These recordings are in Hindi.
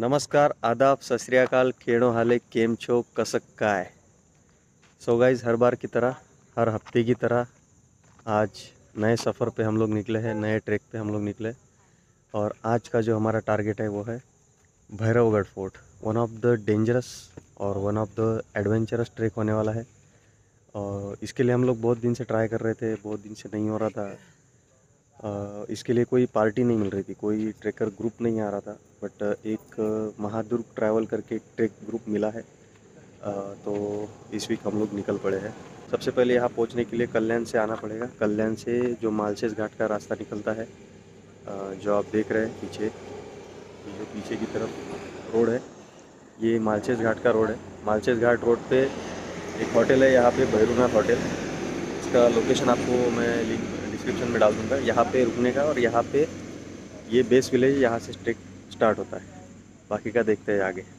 नमस्कार, आदाब, सत श्री अकाल, केड़ो हाले, केम छो, कसक काय। सो गाइज, हर बार की तरह, हर हफ्ते की तरह आज नए सफ़र पे हम लोग निकले हैं, नए ट्रैक पे हम लोग निकले। और आज का जो हमारा टारगेट है वो है Bhairavgad fort. One of the dangerous और one of the adventurous track होने वाला है। और इसके लिए हम लोग बहुत दिन से ट्राई कर रहे थे, बहुत दिन से नहीं हो रहा था। इसके लिए कोई पार्टी नहीं मिल रही थी, कोई ट्रैकर ग्रुप नहीं आ रहा था। बट एक महादुर्ग ट्रैवल करके एक ट्रैक ग्रुप मिला है। तो इस वीक हम लोग निकल पड़े हैं। सबसे पहले यहाँ पहुँचने के लिए कल्याण से आना पड़ेगा। कल्याण से जो मालशेज घाट का रास्ता निकलता है, जो आप देख रहे हैं पीछे, ये जो पीछे की तरफ रोड है, ये मालशेज घाट का रोड है। मालशेज घाट रोड पे एक होटल है, यहाँ पे भैरवनाथ होटल। इसका लोकेशन आपको मैं लिंक डिस्क्रिप्शन में डाल दूँगा। यहाँ पे रुकने का, और यहाँ पे ये बेस विलेज, यहाँ से ट्रैक स्टार्ट होता है। बाकी का देखते हैं आगे।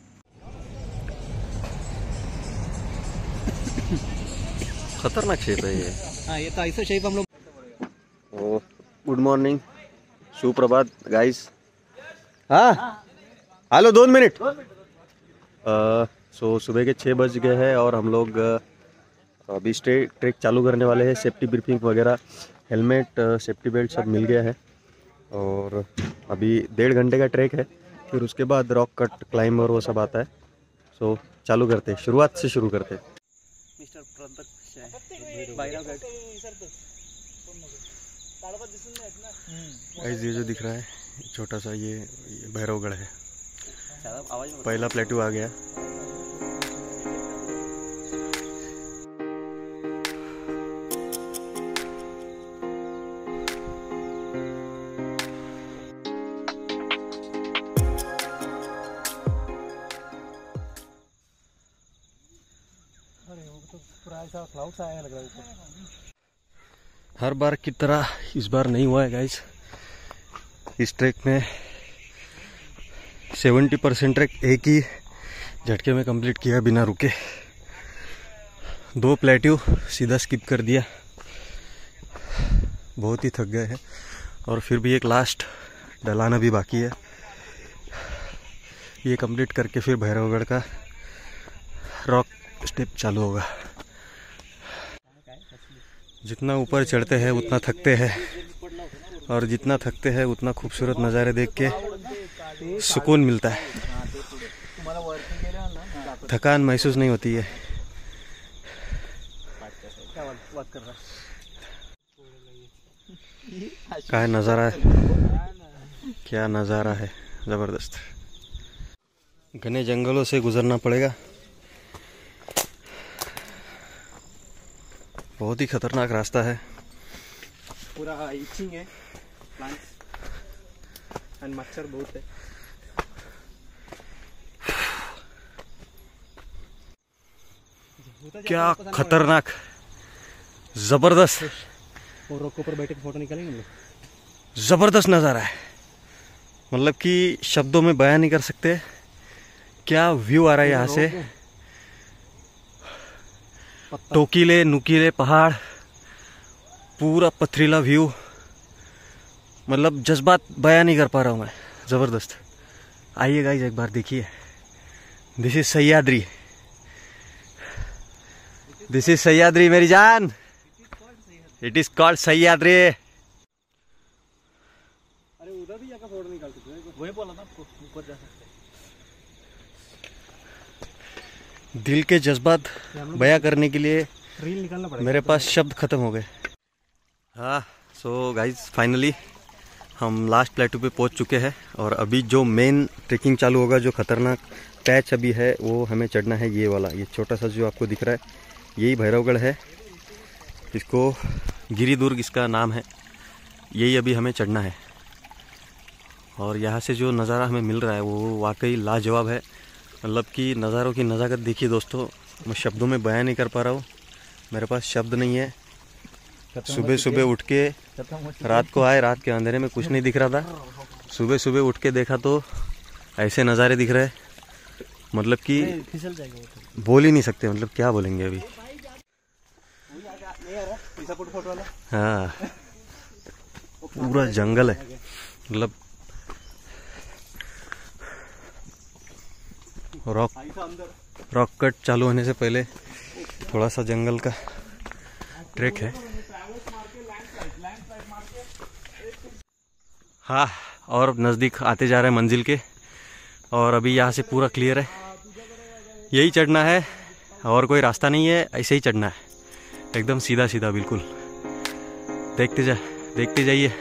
खतरनाक शेप है ये। हाँ, ये तो ऐसा शेप हम लोग। ओ, गुड मॉर्निंग, सुप्रभात गाइस। हाँ, हेलो, 2 मिनट। सो सुबह के 6 बज गए हैं और हम लोग अभी ट्रैक चालू करने वाले हैं। सेफ्टी ब्रीफिंग वगैरह, हेलमेट, सेफ्टी बेल्ट सब मिल गया है। और अभी 1.5 घंटे का ट्रैक है, फिर उसके बाद रॉक कट, क्लाइंब और वो सब आता है। सो चालू करते हैं, शुरुआत से शुरू करते हैं। मिस्टर गाइस, ये जो दिख रहा है छोटा सा, ये भैरवगढ़ है। पहला प्लेटू आ गया। हर बार की तरह इस बार नहीं हुआ है गाइस। इस ट्रैक में 70% ट्रैक एक ही झटके में कंप्लीट किया बिना रुके। 2 प्लेट्यू सीधा स्किप कर दिया, बहुत ही थक गए हैं। और फिर भी एक लास्ट ढलान अभी बाकी है, ये कंप्लीट करके फिर भैरवगढ़ का रॉक स्टेप चालू होगा। जितना ऊपर चढ़ते हैं उतना थकते हैं, और जितना थकते हैं उतना खूबसूरत नज़ारे देख के सुकून मिलता है। थकान महसूस नहीं होती है। क्या नज़ारा है, क्या नज़ारा है, ज़बरदस्त। घने जंगलों से गुजरना पड़ेगा, बहुत ही खतरनाक रास्ता है। पूरा इचिंग है, प्लांट्स एंड मच्छर बहुत है। क्या खतरनाक, जबरदस्त। और रोक पर बैठे फोटो निकालेंगे हम लोग। जबरदस्त नज़ारा है, मतलब कि शब्दों में बयान नहीं कर सकते क्या व्यू आ रहा है यहाँ से। टोकीले नुकीले पहाड़, पूरा पथरीला व्यू, मतलब जज्बात बयान नहीं कर पा रहा हूँ मैं। ज़बरदस्त। आइए गाइस, एक बार देखिए। This is Sahyadri, this is Sahyadri मेरी जान। It is called Sahyadri. अरे उधर भी जाकर फोटो निकाल सकते हैं, वही बोला था आपको, ऊपर जा सकते हैं। दिल के जज्बात बयां करने के लिए रील निकालना पड़ेगा, मेरे पास शब्द खत्म हो गए। हाँ, सो गाइज, फाइनली हम लास्ट प्लेटू पे पहुंच चुके हैं। और अभी जो मेन ट्रेकिंग चालू होगा, जो खतरनाक पैच अभी है, वो हमें चढ़ना है। ये वाला, ये छोटा सा जो आपको दिख रहा है, यही भैरवगढ़ है। इसको गिरिदुर्ग इसका नाम है। यही अभी हमें चढ़ना है। और यहाँ से जो नज़ारा हमें मिल रहा है वो वाकई लाजवाब है। मतलब कि नज़ारों की नज़ाकत देखिए दोस्तों, मैं शब्दों में बयान नहीं कर पा रहा हूँ, मेरे पास शब्द नहीं है। सुबह सुबह उठ के, रात को आए, रात के अंधेरे में कुछ नहीं दिख रहा था, सुबह सुबह उठ के देखा तो ऐसे नज़ारे दिख रहे, मतलब कि बोल ही नहीं सकते। मतलब क्या बोलेंगे अभी। हाँ, पूरा जंगल है, मतलब रॉक कट चालू होने से पहले थोड़ा सा जंगल का ट्रैक है। हाँ, और नज़दीक आते जा रहे हैं मंजिल के, और अभी यहाँ से पूरा क्लियर है। यही चढ़ना है और कोई रास्ता नहीं है, ऐसे ही चढ़ना है, एकदम सीधा सीधा बिल्कुल। देखते जाइए।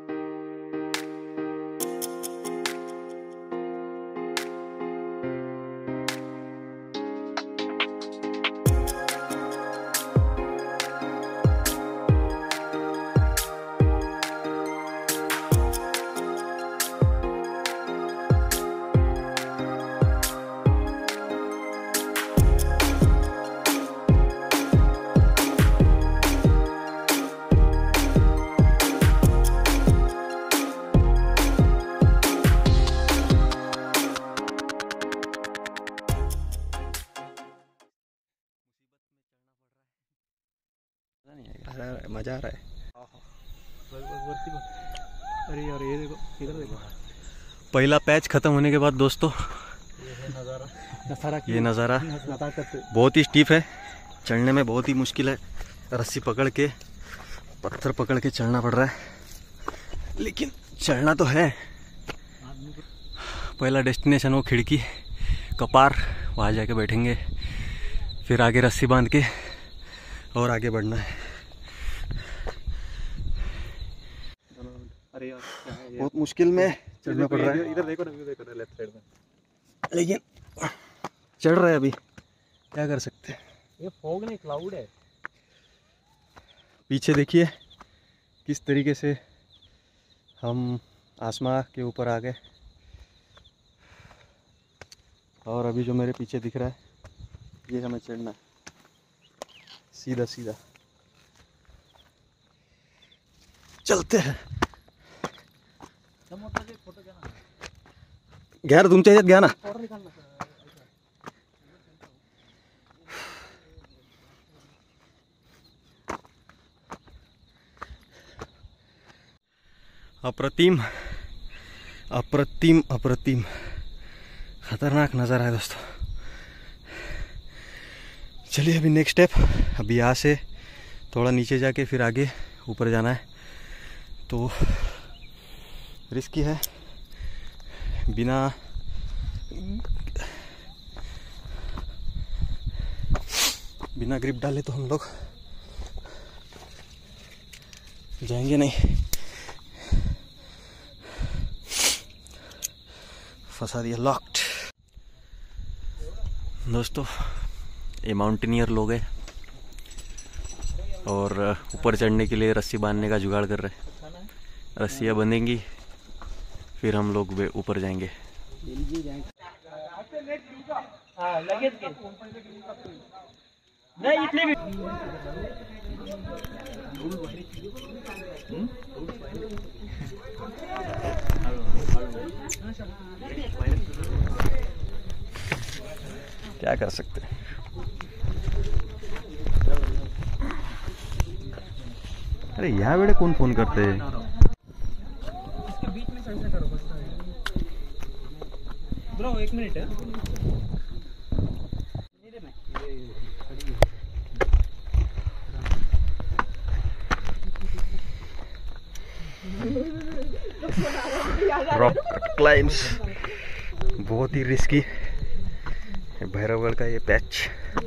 मजा आ रहा है। अरे यार ये देखो, इधर देखो। पहला पैच खत्म होने के बाद दोस्तों ये नज़ारा बहुत ही स्टीप है, चढ़ने में बहुत ही मुश्किल है। रस्सी पकड़ के, पत्थर पकड़ के चढ़ना पड़ रहा है, लेकिन चढ़ना तो है। पहला डेस्टिनेशन वो खिड़की कपार, वहाँ जाके बैठेंगे, फिर आगे रस्सी बांध के और आगे बढ़ना है। अरे यार बहुत मुश्किल में चढ़ना पड़ रहा है। इधर देखो ना, देखो लेफ्ट साइड में, लेकिन चढ़ रहा है, अभी क्या कर सकते हैं। ये फॉग नहीं, क्लाउड है। पीछे देखिए किस तरीके से हम आसमां के ऊपर आ गए, और अभी जो मेरे पीछे दिख रहा है ये हमें चढ़ना है सीधा सीधा। चलते हैं। घ्या ना तुमच्या ह्याच्यात, घ्या ना। अप्रतिम अप्रतिम अप्रतिम खतरनाक नज़ारा है दोस्तों। चलिए अभी नेक्स्ट स्टेप, अभी यहाँ से थोड़ा नीचे जाके फिर आगे ऊपर जाना है, तो रिस्की है। बिना ग्रिप डाले तो हम लोग जाएंगे नहीं। फंसा दिया, लॉक्ड। दोस्तों ये माउंटेनियर लोग हैं और ऊपर चढ़ने के लिए रस्सी बांधने का जुगाड़ कर रहे हैं। रस्सियाँ बंधेंगी, फिर हम लोग ऊपर जाएंगे। क्या कर सकते हैं। अरे यहाँ बेटे कौन फोन करते हैं। इसके बीच में सेंटर करो बस। ब्रो 1 मिनट है। रॉक क्लाइम्स बहुत ही रिस्की। भैरवगढ़ का ये पैच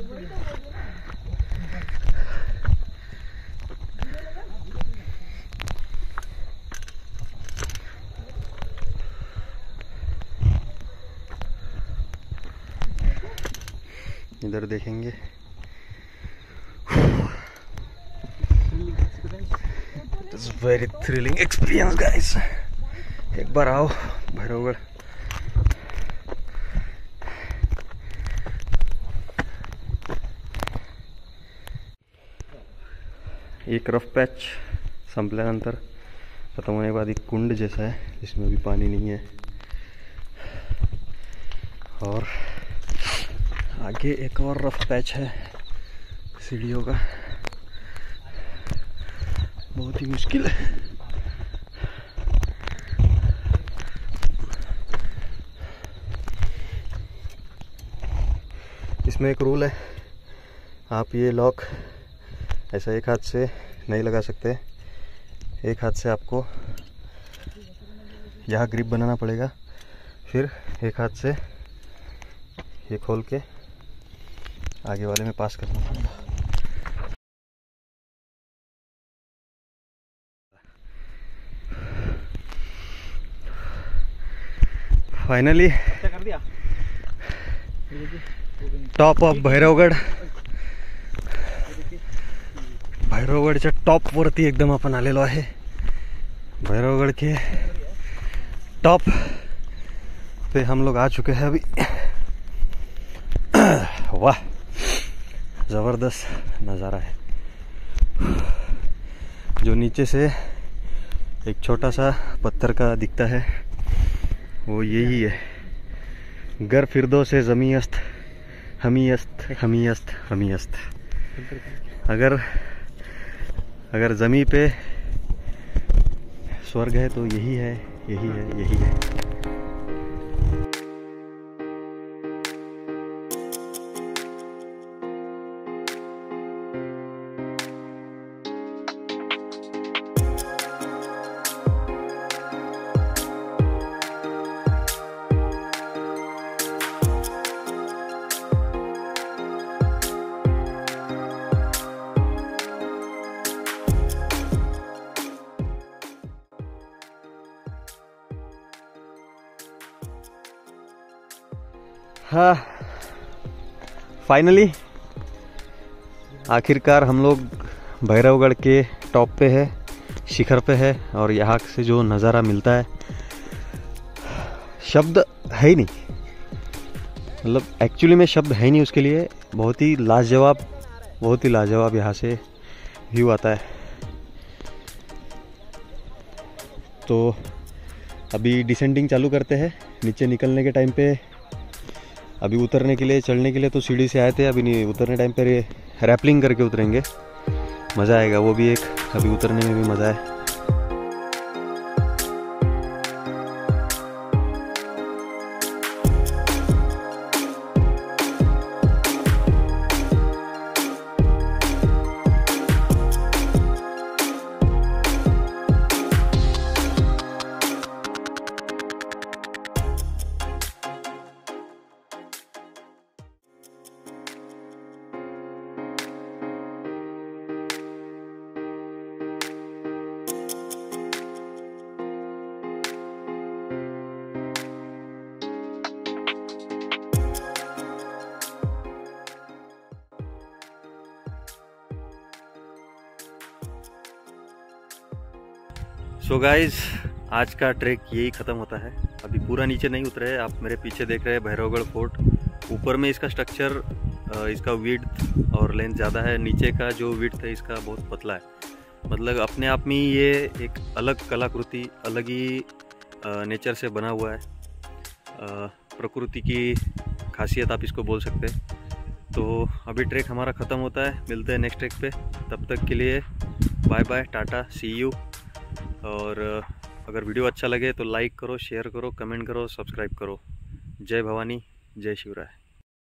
इधर देखेंगे। It's very thrilling experience guys. एक बार आओ भैरवगढ़। एक रफ पैच संपल्यानंतर खत्म होने के बाद एक कुंड जैसा है जिसमें अभी पानी नहीं है, और आगे एक और रफ पैच है सीढ़ियों का। बहुत ही मुश्किल है। इसमें एक रूल है, आप ये लॉक ऐसा एक हाथ से नहीं लगा सकते, एक हाथ से आपको यहाँ ग्रिप बनाना पड़ेगा, फिर एक हाथ से ये खोल के आगे वाले में पास करना पड़ेगा। फाइनली कर दिया टॉप ऑफ भैरवगड, भैरवगडच्या टॉप वरती एकदम आपण आलेलो आहे। भैरवगड के टॉप पे हम लोग आ चुके हैं अभी। वाह, जबरदस्त नज़ारा है। जो नीचे से एक छोटा सा पत्थर का दिखता है वो यही है, गर फिरदो से ज़मी अस्त हमी अस्त हमी अस्त हमी अस्त। अगर ज़मी पे स्वर्ग है तो यही है, यही है, यही है। हाँ, फाइनली आखिरकार हम लोग भैरवगढ़ के टॉप पे है, शिखर पे है, और यहाँ से जो नज़ारा मिलता है शब्द है ही नहीं, मतलब एक्चुअली में शब्द है ही नहीं उसके लिए। बहुत ही लाजवाब यहाँ से व्यू आता है। तो अभी डिसेंडिंग चालू करते हैं। नीचे निकलने के टाइम पे, अभी उतरने के लिए, चढ़ने के लिए तो सीढ़ी से आए थे, अभी नहीं, उतरने टाइम पे रैपलिंग करके उतरेंगे, मज़ा आएगा वो भी एक, अभी उतरने में भी मज़ा है। सो गाइज, आज का ट्रैक यही ख़त्म होता है। अभी पूरा नीचे नहीं उतरे, आप मेरे पीछे देख रहे हैं भैरवगढ़ फोर्ट। ऊपर में इसका स्ट्रक्चर, इसका विड्थ और लेंथ ज़्यादा है, नीचे का जो विड्थ है इसका बहुत पतला है। मतलब अपने आप में ये एक अलग कलाकृति, अलग ही नेचर से बना हुआ है, प्रकृति की खासियत आप इसको बोल सकते हैं। तो अभी ट्रैक हमारा ख़त्म होता है, मिलते हैं नेक्स्ट ट्रैक पे। तब तक के लिए bye bye, tata, see you. और अगर वीडियो अच्छा लगे तो लाइक करो, शेयर करो, कमेंट करो, सब्सक्राइब करो। जय भवानी, जय शिवराय।